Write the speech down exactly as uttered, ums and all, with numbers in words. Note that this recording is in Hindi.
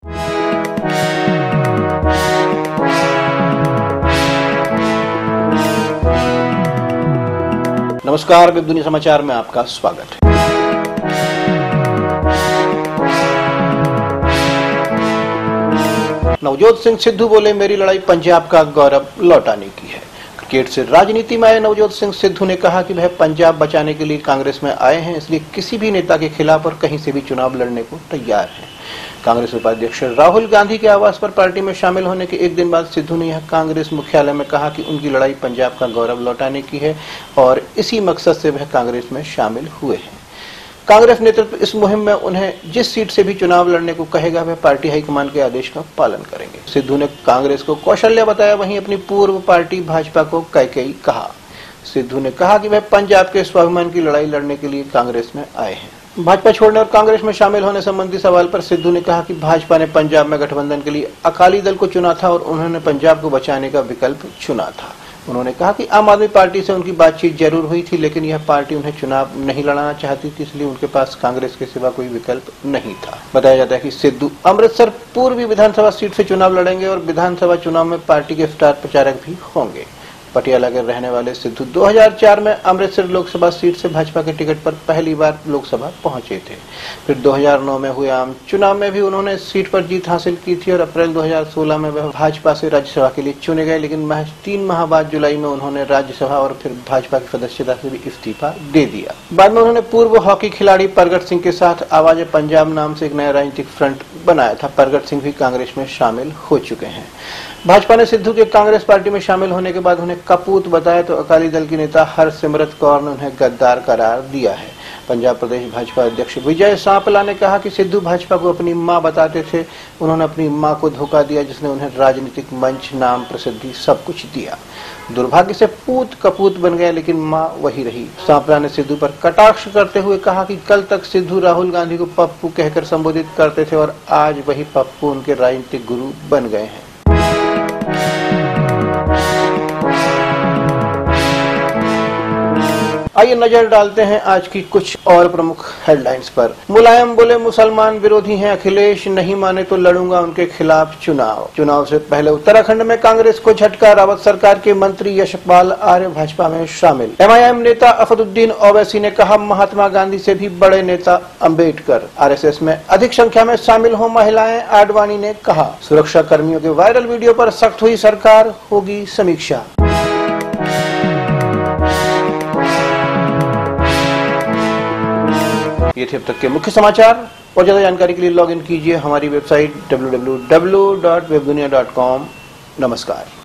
नमस्कार, वेब दुनिया समाचार में आपका स्वागत है। नवजोत सिंह सिद्धू बोले, मेरी लड़ाई पंजाब का गौरव लौटाने की है। क्रिकेट से राजनीति में आए नवजोत सिंह सिद्धू ने कहा कि वह पंजाब बचाने के लिए कांग्रेस में आए हैं, इसलिए किसी भी नेता के खिलाफ और कहीं से भी चुनाव लड़ने को तैयार हैं। कांग्रेस उपाध्यक्ष राहुल गांधी के आवास पर पार्टी में शामिल होने के एक दिन बाद सिद्धू ने यह कांग्रेस मुख्यालय में कहा कि उनकी लड़ाई पंजाब का गौरव लौटाने की है और इसी मकसद से वह कांग्रेस में शामिल हुए हैं। कांग्रेस नेतृत्व इस मुहिम में उन्हें जिस सीट से भी चुनाव लड़ने को कहेगा वह पार्टी हाईकमान के आदेश का पालन करेंगे। सिद्धू ने कांग्रेस को कौशल्या बताया, वहीं अपनी पूर्व पार्टी भाजपा को कैकेयी कहा। सिद्धू ने कहा कि वह पंजाब के स्वाभिमान की लड़ाई लड़ने के लिए कांग्रेस में आए हैं। भाजपा छोड़ने और कांग्रेस में शामिल होने संबंधी सवाल पर सिद्धू ने कहा कि भाजपा ने पंजाब में गठबंधन के लिए अकाली दल को चुना था और उन्होंने पंजाब को बचाने का विकल्प चुना था। उन्होंने कहा कि आम आदमी पार्टी से उनकी बातचीत जरूर हुई थी, लेकिन यह पार्टी उन्हें चुनाव नहीं लड़ाना चाहती थी, इसलिए उनके पास कांग्रेस के सिवा कोई विकल्प नहीं था। बताया जाता है कि सिद्धू अमृतसर पूर्वी विधानसभा सीट से चुनाव लड़ेंगे और विधानसभा चुनाव में पार्टी के स्टार प्रचारक भी होंगे। पटियाला के रहने वाले सिद्धू दो हज़ार चार में अमृतसर लोकसभा सीट से भाजपा के टिकट पर पहली बार लोकसभा पहुंचे थे। फिर दो हज़ार नौ में हुए आम चुनाव में भी उन्होंने सीट पर जीत हासिल की थी और अप्रैल दो हज़ार सोलह में वह भाजपा से राज्यसभा के लिए चुने गए, लेकिन महज तीन माह बाद जुलाई में उन्होंने राज्यसभा और फिर भाजपा की सदस्यता से भी इस्तीफा दे दिया। बाद में उन्होंने पूर्व हॉकी खिलाड़ी परगट सिंह के साथ आवाज पंजाब नाम से एक नया राजनीतिक फ्रंट बनाया था। परगट सिंह भी कांग्रेस में शामिल हो चुके हैं। भाजपा ने सिद्धू के कांग्रेस पार्टी में शामिल होने के बाद उन्हें कपूत बताया तो अकाली दल की नेता हरसिमरत कौर ने उन्हें गद्दार करार दिया है। पंजाब प्रदेश भाजपा अध्यक्ष विजय सांपला ने कहा कि सिद्धू भाजपा को अपनी मां बताते थे, उन्होंने अपनी मां को धोखा दिया जिसने उन्हें राजनीतिक मंच, नाम, प्रसिद्धि सब कुछ दिया। दुर्भाग्य से पूत कपूत बन गए, लेकिन मां वही रही। सांपला ने सिद्धू पर कटाक्ष करते हुए कहा कि कल तक सिद्धू राहुल गांधी को पप्पू कहकर संबोधित करते थे और आज वही पप्पू उनके राजनीतिक गुरु बन गए हैं। आइए नजर डालते हैं आज की कुछ और प्रमुख हेडलाइंस पर। मुलायम बोले, मुसलमान विरोधी हैं अखिलेश, नहीं माने तो लड़ूंगा उनके खिलाफ चुनाव। चुनाव से पहले उत्तराखंड में कांग्रेस को झटका, रावत सरकार के मंत्री यशपाल आर्य भाजपा में शामिल। एमआईएम नेता असदुद्दीन ओवैसी ने कहा, महात्मा गांधी से भी बड़े नेता अंबेडकर। आरएसएस में अधिक संख्या में शामिल हो महिलाएं, आडवाणी ने कहा। सुरक्षा कर्मियों के वायरल वीडियो पर सख्त हुई सरकार, होगी समीक्षा। ये थे अब तक के मुख्य समाचार। और ज्यादा जानकारी के लिए लॉग इन कीजिए हमारी website W W W dot Webdunia dot com. नमस्कार।